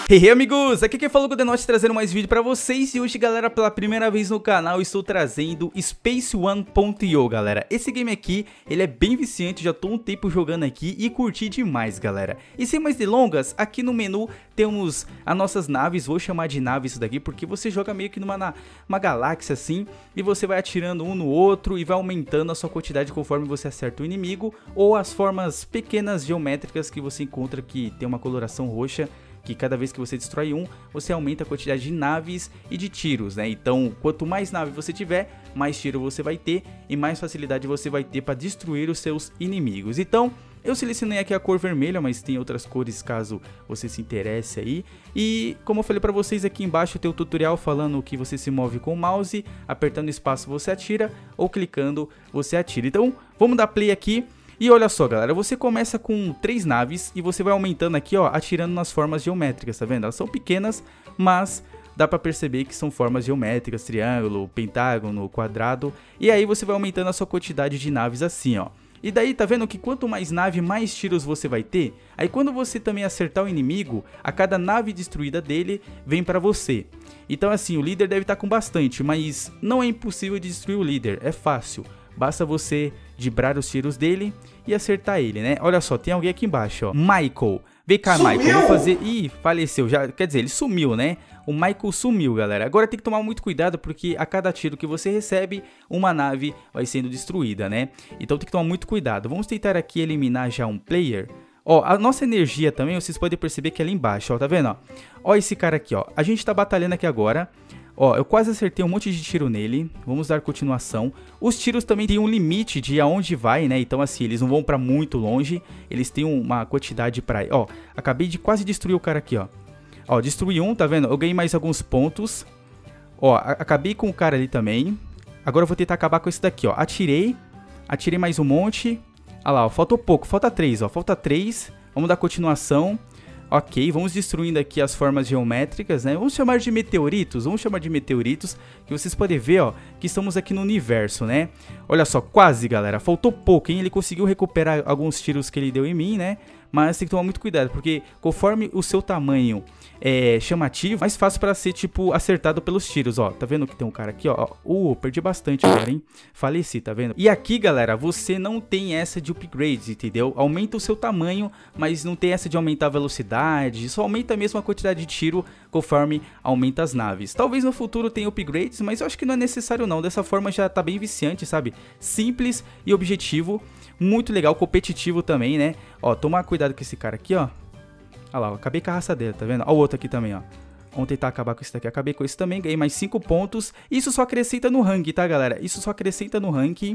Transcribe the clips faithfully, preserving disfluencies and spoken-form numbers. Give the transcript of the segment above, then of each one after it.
E hey, amigos, aqui quem falou com o Denote trazendo mais vídeo pra vocês. E hoje, galera, pela primeira vez no canal, estou trazendo Space One ponto i o, galera. Esse game aqui, ele é bem viciante, já tô um tempo jogando aqui e curti demais, galera. E sem mais delongas, aqui no menu temos as nossas naves, vou chamar de nave isso daqui, porque você joga meio que numa na, uma galáxia assim, e você vai atirando um no outro e vai aumentando a sua quantidade conforme você acerta o inimigo, ou as formas pequenas geométricas que você encontra que tem uma coloração roxa, que cada vez que você destrói um, você aumenta a quantidade de naves e de tiros, né? Então, quanto mais nave você tiver, mais tiro você vai ter e mais facilidade você vai ter para destruir os seus inimigos. Então, eu selecionei aqui a cor vermelha, mas tem outras cores caso você se interesse aí. E como eu falei para vocês, aqui embaixo tem o tutorial falando que você se move com o mouse, apertando espaço você atira ou clicando você atira. Então, vamos dar play aqui. E olha só, galera, você começa com três naves e você vai aumentando aqui, ó, atirando nas formas geométricas, tá vendo? Elas são pequenas, mas dá pra perceber que são formas geométricas, triângulo, pentágono, quadrado. E aí você vai aumentando a sua quantidade de naves assim, ó. E daí, tá vendo que quanto mais nave, mais tiros você vai ter? Aí quando você também acertar o inimigo, a cada nave destruída dele vem pra você. Então assim, o líder deve estar com bastante, mas não é impossível de destruir o líder, é fácil. Basta você dibrar os tiros dele e acertar ele, né? Olha só, tem alguém aqui embaixo, ó. Michael. Vem cá, sumiu. Michael. Eu vou fazer... Ih, faleceu. Já... Quer dizer, ele sumiu, né? O Michael sumiu, galera. Agora tem que tomar muito cuidado porque a cada tiro que você recebe, uma nave vai sendo destruída, né? Então tem que tomar muito cuidado. Vamos tentar aqui eliminar já um player. Ó, a nossa energia também, vocês podem perceber que é ali embaixo, ó. Tá vendo, ó? Ó esse cara aqui, ó. A gente tá batalhando aqui agora. Ó, eu quase acertei um monte de tiro nele. Vamos dar continuação. Os tiros também têm um limite de aonde vai, né? Então assim, eles não vão pra muito longe. Eles têm uma quantidade pra... Ó, acabei de quase destruir o cara aqui, ó. Ó, destruí um, tá vendo? Eu ganhei mais alguns pontos. Ó, acabei com o cara ali também. Agora eu vou tentar acabar com esse daqui, ó. Atirei. Atirei mais um monte. Olha lá, ó, faltou pouco. Falta três, ó. Falta três. Vamos dar continuação. Ok, vamos destruindo aqui as formas geométricas, né? Vamos chamar de meteoritos, vamos chamar de meteoritos, que vocês podem ver, ó, que estamos aqui no universo, né? Olha só, quase, galera, faltou pouco, hein? Ele conseguiu recuperar alguns tiros que ele deu em mim, né? Mas tem que tomar muito cuidado, porque conforme o seu tamanho é chamativo, mais fácil para ser, tipo, acertado pelos tiros, ó. Tá vendo que tem um cara aqui, ó? Uh, perdi bastante agora, hein? Faleci, tá vendo? E aqui, galera, você não tem essa de upgrades, entendeu? Aumenta o seu tamanho, mas não tem essa de aumentar a velocidade, só aumenta mesmo a quantidade de tiro conforme aumenta as naves. Talvez no futuro tenha upgrades, mas eu acho que não é necessário não. Dessa forma já tá bem viciante, sabe? Simples e objetivo. Muito legal, competitivo também, né? Ó, tomar cuidado com esse cara aqui, ó. Olha lá, eu acabei com a raça dele, tá vendo? Ó o outro aqui também, ó. Vamos tentar acabar com esse daqui. Acabei com esse também, ganhei mais cinco pontos. Isso só acrescenta no ranking, tá, galera? Isso só acrescenta no ranking.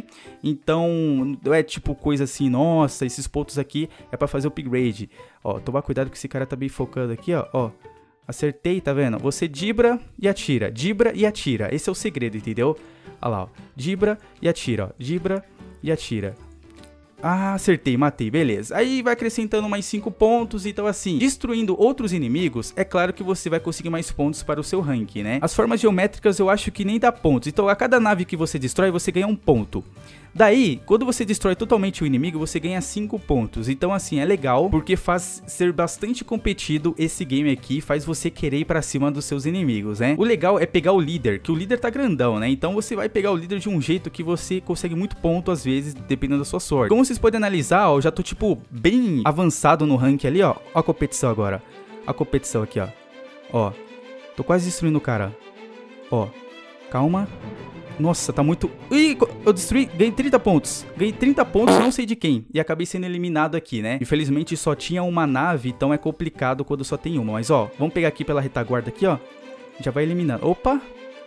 Então, não é tipo coisa assim, nossa, esses pontos aqui é pra fazer upgrade. Ó, tomar cuidado que esse cara tá bem focando aqui, ó. Ó, acertei, tá vendo? Você dibra e atira, dibra e atira. Esse é o segredo, entendeu? Olha lá, ó. Dibra e atira, ó. Dibra e atira. Ah, acertei, matei, beleza. Aí vai acrescentando mais cinco pontos, então assim, destruindo outros inimigos, é claro que você vai conseguir mais pontos para o seu ranking, né? As formas geométricas eu acho que nem dá pontos, então a cada nave que você destrói, você ganha um ponto. Daí, quando você destrói totalmente o inimigo, você ganha cinco pontos. Então assim, é legal, porque faz ser bastante competido esse game aqui, faz você querer ir pra cima dos seus inimigos, né? O legal é pegar o líder, que o líder tá grandão, né? Então você vai pegar o líder de um jeito que você consegue muito ponto às vezes, dependendo da sua sorte. Como vocês podem analisar, ó, eu já tô tipo bem avançado no ranking ali, ó. Ó a competição agora. Ó a competição aqui, ó. Ó, tô quase destruindo o cara. Ó, calma. Nossa, tá muito... Ih, eu destruí, ganhei trinta pontos. Ganhei trinta pontos, não sei de quem. E acabei sendo eliminado aqui, né? Infelizmente só tinha uma nave, então é complicado quando só tem uma. Mas ó, vamos pegar aqui pela retaguarda aqui, ó. Já vai eliminando. Opa!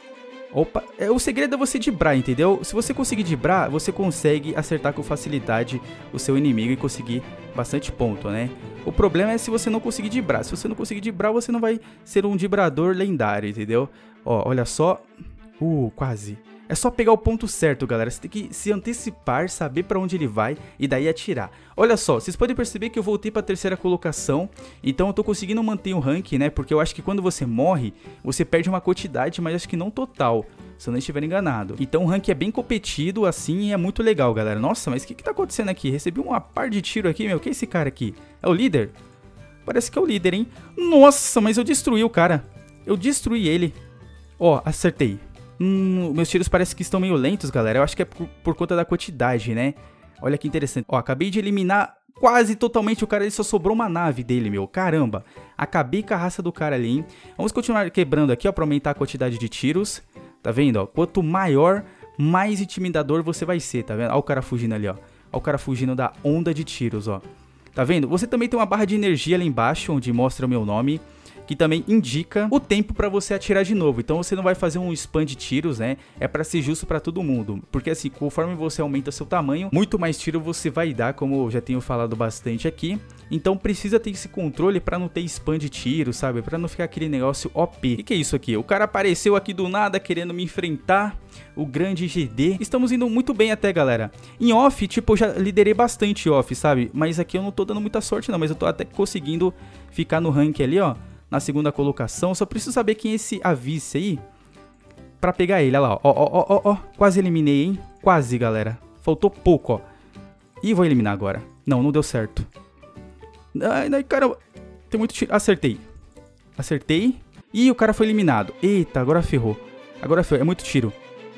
Opa! É, o segredo é você dibrar, entendeu? Se você conseguir dibrar, você consegue acertar com facilidade o seu inimigo e conseguir bastante ponto, né? O problema é se você não conseguir dibrar. Se você não conseguir dibrar, você não vai ser um dibrador lendário, entendeu? Ó, olha só. Uh, quase. É só pegar o ponto certo, galera. Você tem que se antecipar, saber pra onde ele vai e daí atirar. Olha só, vocês podem perceber que eu voltei pra terceira colocação. Então eu tô conseguindo manter o ranking, né? Porque eu acho que quando você morre, você perde uma quantidade, mas acho que não total. Se eu não estiver enganado. Então o ranking é bem competido assim e é muito legal, galera. Nossa, mas o que que tá acontecendo aqui? Recebi uma par de tiro aqui, meu. Que é esse cara aqui? É o líder? Parece que é o líder, hein? Nossa, mas eu destruí o cara. Eu destruí ele. Ó, acertei. Hum, meus tiros parecem que estão meio lentos, galera. Eu acho que é por, por conta da quantidade, né? Olha que interessante. Ó, acabei de eliminar quase totalmente o cara. Ele só sobrou uma nave dele, meu. Caramba. Acabei com a raça do cara ali, hein? Vamos continuar quebrando aqui, ó, pra aumentar a quantidade de tiros. Tá vendo, ó? Quanto maior, mais intimidador você vai ser, tá vendo? Ó o cara fugindo ali, ó. Ó o cara fugindo da onda de tiros, ó. Tá vendo? Você também tem uma barra de energia ali embaixo, onde mostra o meu nome, que também indica o tempo pra você atirar de novo. Então você não vai fazer um spam de tiros, né? É pra ser justo pra todo mundo. Porque assim, conforme você aumenta seu tamanho, muito mais tiro você vai dar, como eu já tenho falado bastante aqui. Então precisa ter esse controle pra não ter spam de tiro, sabe? Pra não ficar aquele negócio O P. O que, que é isso aqui? O cara apareceu aqui do nada querendo me enfrentar. O grande G D. Estamos indo muito bem até, galera. Em off, tipo, eu já liderei bastante off, sabe? Mas aqui eu não tô dando muita sorte não. Mas eu tô até conseguindo ficar no rank ali, ó. Na segunda colocação. Só preciso saber quem é esse avice aí pra pegar ele. Olha lá, ó, ó, ó, ó, ó. Quase eliminei, hein? Quase, galera. Faltou pouco, ó. E vou eliminar agora. Não, não deu certo. Ai, ai, caramba. Tem muito tiro. Acertei. Acertei. E o cara foi eliminado. Eita, agora ferrou. Agora ferrou. É muito tiro.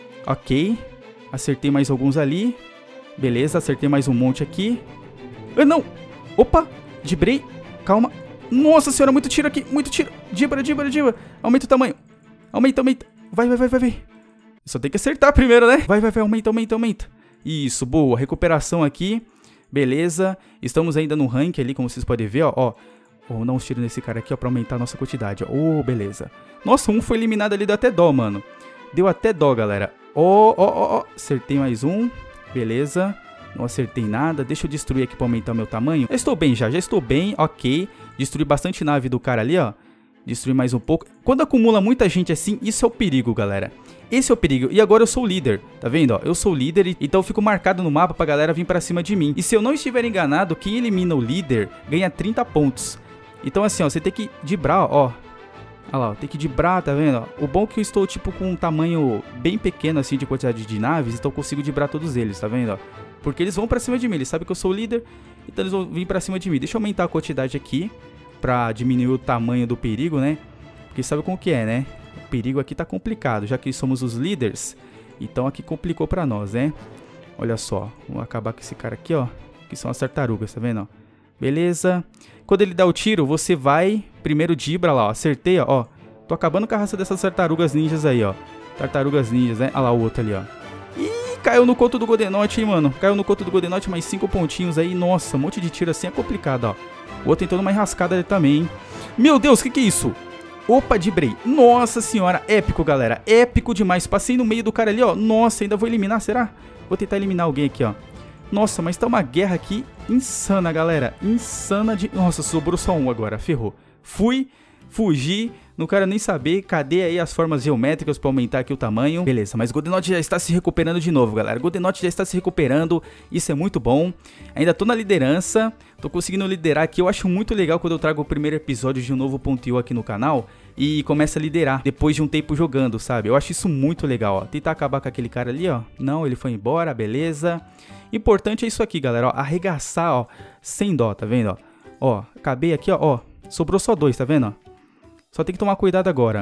Ok. Acertei mais alguns ali. Beleza, acertei mais um monte aqui. Ah, não. Opa. Dibrei. Calma. Nossa senhora, muito tiro aqui. Muito tiro. Dibra, dibra, dibra. Aumenta o tamanho. Aumenta, aumenta. Vai, vai, vai, vai, vai. Só tem que acertar primeiro, né? Vai, vai, vai. Aumenta, aumenta, aumenta. Isso, boa. Recuperação aqui. Beleza. Estamos ainda no rank ali, como vocês podem ver, ó. Ó. Vou dar uns tiros nesse cara aqui, ó, pra aumentar a nossa quantidade, ó. Oh, beleza. Nossa, um foi eliminado ali, deu até dó, mano. Deu até dó, galera. Ó, ó, ó, ó. Acertei mais um. Beleza. Não acertei nada. Deixa eu destruir aqui pra aumentar o meu tamanho. Já estou bem já. Já estou bem. Ok. Destruí bastante nave do cara ali, ó. Destruir mais um pouco. Quando acumula muita gente assim, isso é o perigo, galera. Esse é o perigo. E agora eu sou o líder. Tá vendo, ó? Eu sou o líder, e então eu fico marcado no mapa pra galera vir pra cima de mim. E se eu não estiver enganado, quem elimina o líder ganha trinta pontos. Então assim, ó, você tem que dibrar, ó. Olha lá, ó, tem que dibrar, tá vendo? O bom é que eu estou, tipo, com um tamanho bem pequeno, assim, de quantidade de naves. Então eu consigo dibrar todos eles, tá vendo, ó? Porque eles vão pra cima de mim, eles sabem que eu sou o líder. Então eles vão vir pra cima de mim. Deixa eu aumentar a quantidade aqui pra diminuir o tamanho do perigo, né? Porque sabe como que é, né? O perigo aqui tá complicado, já que somos os líderes. Então aqui complicou pra nós, né? Olha só, vamos acabar com esse cara aqui, ó. Que são as tartarugas, tá vendo, ó? Beleza. Quando ele dá o tiro, você vai... Primeiro dibra lá, ó. Acertei, ó. Ó. Tô acabando com a raça dessas tartarugas ninjas aí, ó. Tartarugas ninjas, né? Olha lá o outro ali, ó. Ih, caiu no conto do Godenote, hein, mano. Caiu no conto do Godenote, mais cinco pontinhos aí. Nossa, um monte de tiro assim é complicado, ó. O outro entrou numa enrascada ali também, hein. Meu Deus, o que que é isso? Opa, dibrei. Nossa senhora, épico, galera. Épico demais. Passei no meio do cara ali, ó. Nossa, ainda vou eliminar, será? Vou tentar eliminar alguém aqui, ó. Nossa, mas tá uma guerra aqui insana, galera. Insana de... Nossa, sobrou só um agora. Ferrou. Fui, fugi. Não quero nem saber. Cadê aí as formas geométricas pra aumentar aqui o tamanho? Beleza, mas Godenote já está se recuperando de novo, galera. Godenote já está se recuperando. Isso é muito bom. Ainda tô na liderança. Tô conseguindo liderar aqui. Eu acho muito legal quando eu trago o primeiro episódio de um novo ponto i o aqui no canal e começa a liderar depois de um tempo jogando, sabe? Eu acho isso muito legal, ó. Tentar acabar com aquele cara ali, ó. Não, ele foi embora, beleza. Importante é isso aqui, galera, ó. Arregaçar, ó. Sem dó, tá vendo, ó? Ó, acabei aqui, ó. Ó, sobrou só dois, tá vendo, ó? Só tem que tomar cuidado agora.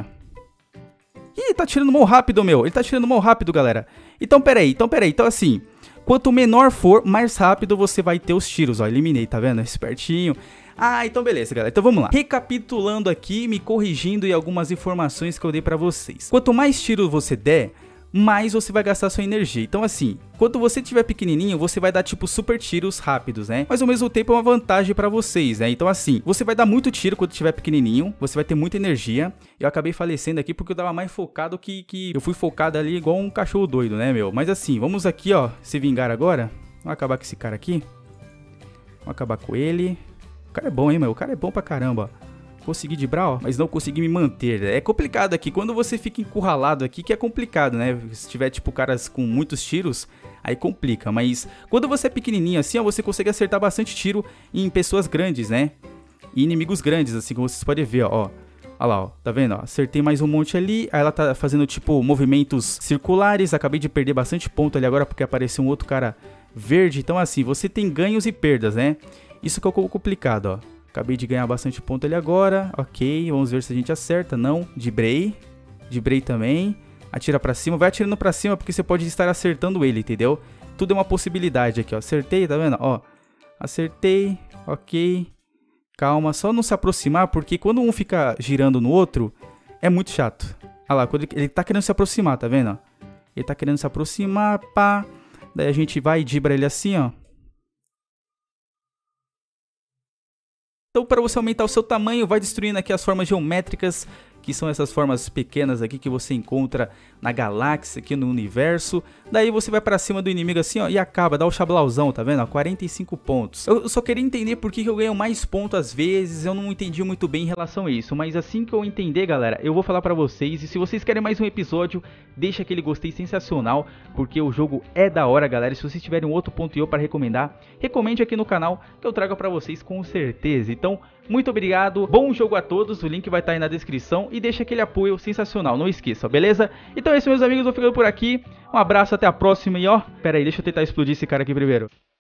Ih, tá tirando mão rápido, meu. Ele tá tirando mão rápido, galera. Então, peraí, então, peraí. Então, assim, quanto menor for, mais rápido você vai ter os tiros, ó. Eliminei, tá vendo? Espertinho. Ah, então beleza, galera. Então vamos lá. Recapitulando aqui, me corrigindo e algumas informações que eu dei pra vocês. Quanto mais tiro você der, mais você vai gastar sua energia. Então assim, quando você tiver pequenininho, você vai dar tipo super tiros rápidos, né? Mas ao mesmo tempo é uma vantagem pra vocês, né? Então assim, você vai dar muito tiro quando tiver pequenininho, você vai ter muita energia. Eu acabei falecendo aqui porque eu tava mais focado que, que... Eu fui focado ali igual um cachorro doido, né, meu? Mas assim, vamos aqui, ó, se vingar agora. Vamos acabar com esse cara aqui. Vamos acabar com ele. O cara é bom, hein, meu? O cara é bom pra caramba, ó. Consegui dibrar, ó, mas não consegui me manter. É complicado aqui, quando você fica encurralado aqui, que é complicado, né? Se tiver, tipo, caras com muitos tiros, aí complica. Mas quando você é pequenininho assim, ó, você consegue acertar bastante tiro em pessoas grandes, né? E inimigos grandes, assim, como vocês podem ver, ó. Olha lá, ó, tá vendo, ó? Acertei mais um monte ali. Aí ela tá fazendo, tipo, movimentos circulares. Acabei de perder bastante ponto ali agora, porque apareceu um outro cara verde. Então, assim, você tem ganhos e perdas, né? Isso que é complicado, ó. Acabei de ganhar bastante ponto ali agora. Ok, vamos ver se a gente acerta. Não, dibrei. Dibrei também. Atira pra cima. Vai atirando pra cima porque você pode estar acertando ele, entendeu? Tudo é uma possibilidade aqui, ó. Acertei, tá vendo? Ó, acertei. Ok. Calma, só não se aproximar porque quando um fica girando no outro, é muito chato. Olha lá, quando ele, ele tá querendo se aproximar, tá vendo? Ele tá querendo se aproximar, pá. Daí a gente vai e dibra ele assim, ó. Então, para você aumentar o seu tamanho, vai destruindo aqui as formas geométricas, que são essas formas pequenas aqui que você encontra na galáxia, aqui no universo. Daí você vai pra cima do inimigo assim, ó, e acaba, dá o chablauzão, tá vendo? quarenta e cinco pontos. Eu só queria entender por que eu ganho mais pontos às vezes, eu não entendi muito bem em relação a isso. Mas assim que eu entender, galera, eu vou falar pra vocês. E se vocês querem mais um episódio, deixa aquele gostei sensacional, porque o jogo é da hora, galera. E se vocês tiverem um outro ponto eu para recomendar, recomende aqui no canal, que eu trago pra vocês com certeza. Então, muito obrigado, bom jogo a todos, o link vai estar aí na descrição e deixa aquele apoio sensacional, não esqueça, beleza? Então é isso, meus amigos, vou ficando por aqui, um abraço, até a próxima e ó, pera aí, deixa eu tentar explodir esse cara aqui primeiro.